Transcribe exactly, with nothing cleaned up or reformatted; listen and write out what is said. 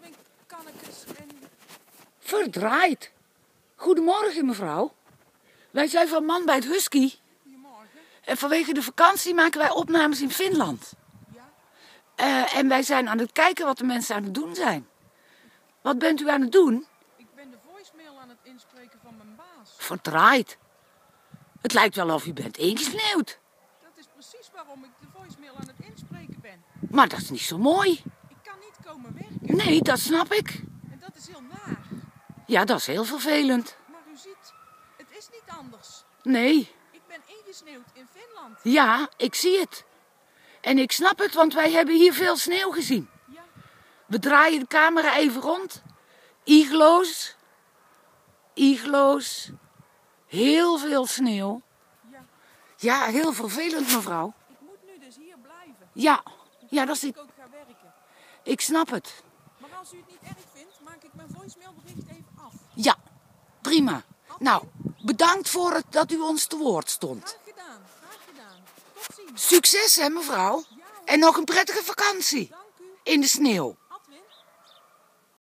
mijn kannekes en... Verdraaid. Goedemorgen, mevrouw. Wij zijn van Man bij het Husky. Goedemorgen. En vanwege de vakantie maken wij opnames in Finland. Ja? Uh, en wij zijn aan het kijken wat de mensen aan het doen zijn. Wat bent u aan het doen? Ik ben de voicemail aan het inspreken van mijn baas. Verdraaid. Het lijkt wel of u bent ingesneeuwd. Dat is precies waarom ik de voicemail aan het inspreken ben. Maar dat is niet zo mooi. Ik kan niet komen werken. Nee, dat snap ik. En dat is heel naar. Ja, dat is heel vervelend. Maar u ziet, het is niet anders. Nee. Ik ben ingesneeuwd in Finland. Ja, ik zie het. En ik snap het, want wij hebben hier veel sneeuw gezien. Ja. We draaien de camera even rond. Igloos. Igloos. Heel veel sneeuw. Ja. Ja, heel vervelend, mevrouw. Ik moet nu dus hier blijven. Ja, ja dat is Ik het. ook ga werken. Ik snap het. Maar als u het niet erg vindt, maak ik mijn voicemailbericht even af. Ja, prima. Nou, bedankt voor het dat u ons te woord stond. Graag gedaan, graag gedaan. Tot ziens. Succes, hè, mevrouw. En nog een prettige vakantie. Dank u. In de sneeuw.